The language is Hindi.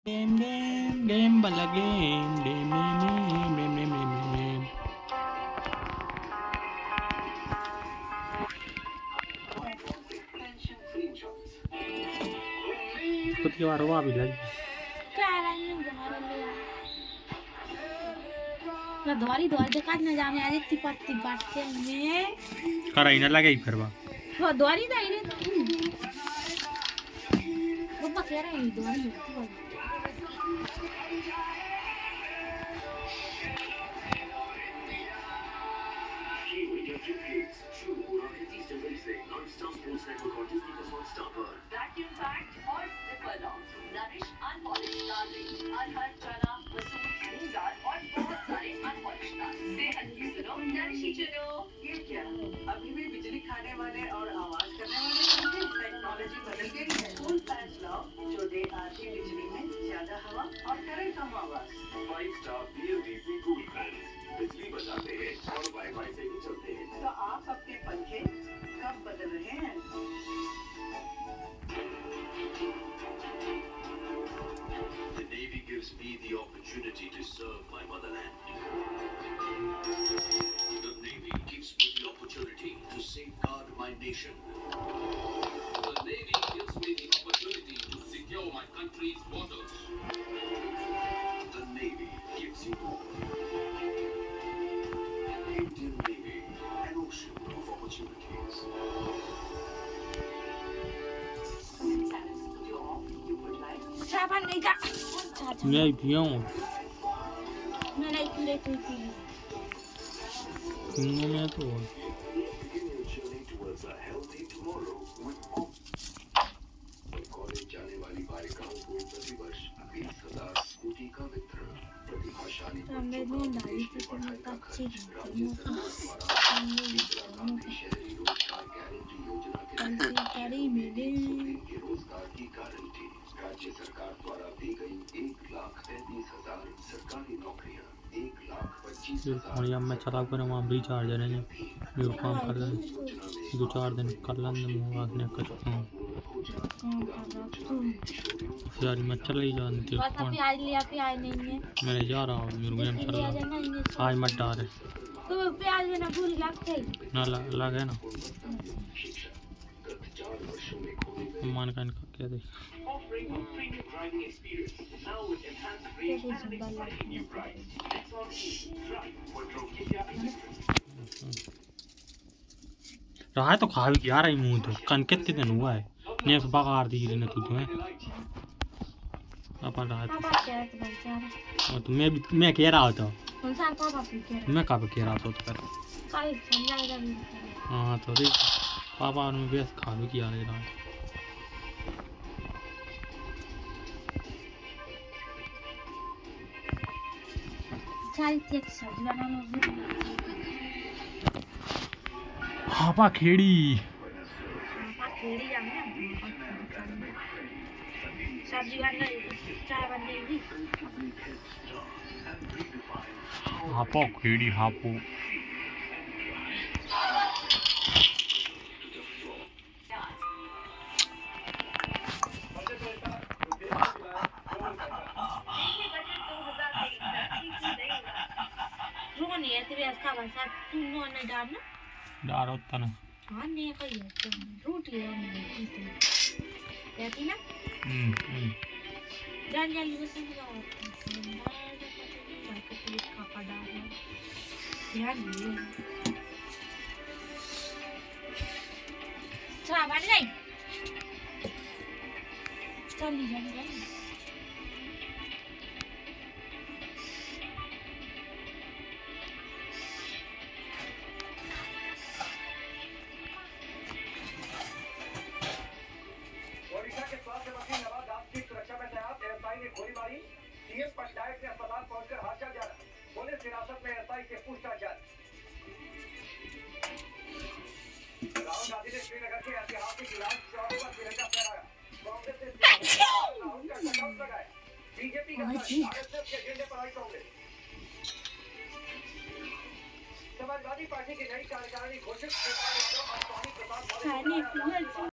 Game bala game. खुद की बार हुआ भी लगी ना धोरी देखा ना जाने आज इतनी पत्ती काटते में कराई ना लगे फिर वो धोरी दा इने वो कह रहे हैं धोरी Vacuum packed or zipper locked. Nourish unpolished दालें, अरहर, चना, मसूर, मूंग दाल और बहुत सारे अनपॉलिश्ड दाल। सेहत की सुनो, नरिशी चुनो। ये क्या? अभी भी बिजली खाने वाले और आवाज करने वाले टेक्नोलॉजी बदल गई है। कूल फैंस लाओ जो दे आधी बिजली में ज्यादा हवा और करे कम आवाज। 5 स्टार BLDC कूल फैंस बिजली बचाते हैं और वाईफाई से भी चलते हैं। तो आप अपने पंखे कब बदल रहे हैं? The Navy gives me the opportunity to serve my motherland. The Navy gives me the opportunity to safeguard my nation. The Navy gives me the opportunity to secure my country's borders. The Navy gives you more. Indian Navy, an ocean of opportunities. साबन नहीं का मैं पिया हूँ मैं नहीं लेती थी मैं तो कॉलेज जाने वाली बालिकाओं को प्रतिवर्ष 20,000 स्कूटी का वितरण प्रतिभाशाली पढ़ाई का खर्च राज्य सरकार द्वारा इंदिरा गांधी शहरी रोजगार गारंटी योजना के तहत रोजगार की गारंटी राज्य सरकार द्वारा दी गई 1,35,000 सरकारी नौकरियां 1,25,000 मैं चला कर वहाँ भी चार्जर है जो काम कर रहे 2-4 दिन कर लेंगे करता हूँ यार मैं चला ही जानती हूँ प्याज नहीं है मैं जा रहा हूँ मेरे को चल रहा आज मत डाल तो प्याज में ना भूल लगते ना लगे ना मान का इनका क्या देख रहा है तो खा भी क्या रही मुँह तो कन कितने दिन हुआ है नेक्स्ट बगार दी ना तू तुम्हें अपन रहा तो मैं कह रहा था मैं कब कह रहा था तो हाँ तो देख पापा ने व्यस्त खा भी किया रहा हापा खेड़ी सब्जी चाय बनेगी हापो खेड़ी हापो डाल होता ना हाँ नहीं कहीं रोटी रहती ना जान जान बस खापा डाल ध्यान दिए बन गई चल जाएंगे गोलीबारी सीएम पंचायत ने अस्पताल पहुंचकर हादसा जाना पुलिस हिरासत में एसआई से पूछताछ जारी राहुल गांधी ने श्रीनगर के ऐतिहासिक लाल चौक पर तिरंगा फहराया कांग्रेस ने लगाया बीजेपी का आरएसएस के एजेंडे पर आई कांग्रेस समाजवादी पार्टी की नई कार्यकारिणी घोषित